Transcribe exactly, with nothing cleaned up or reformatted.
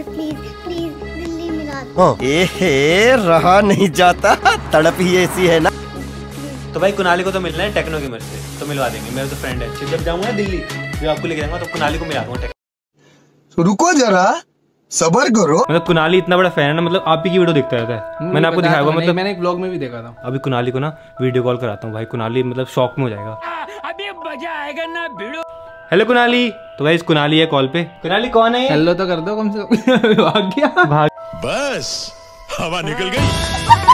मुझे please please Delhi मिला दो। ए रहा नहीं जाता, तड़प ही ऐसी है ना। तो भाई कुनाली को तो मिलना है टेक्नो गेमर से, तो मिलवा देंगे, मेरा तो फ्रेंड है। जब जाऊंगा दिल्ली जब आपको लेके जाऊंगा तो कुनाली को मिला दूंगा। रुको जरा सबर करो। मतलब कुनाली इतना बड़ा फैन है ना, मतलब आप ही की वीडियो देखता रहता है। मैंने आपको दिखाया, मतलब मैंने एक व्लॉग में भी देखा था। अभी कुनाली को ना वीडियो कॉल कराता हूँ भाई, कुनाली मतलब शॉक में हो जाएगा। अभी मजा आएगा ना भिड़ो। हेलो कुनाली। तो भाई कुनाली है कॉल पे। कुनाली कौन है? हेलो तो कर दो कम से कम। भाग गया। भाग बस हवा निकल गई।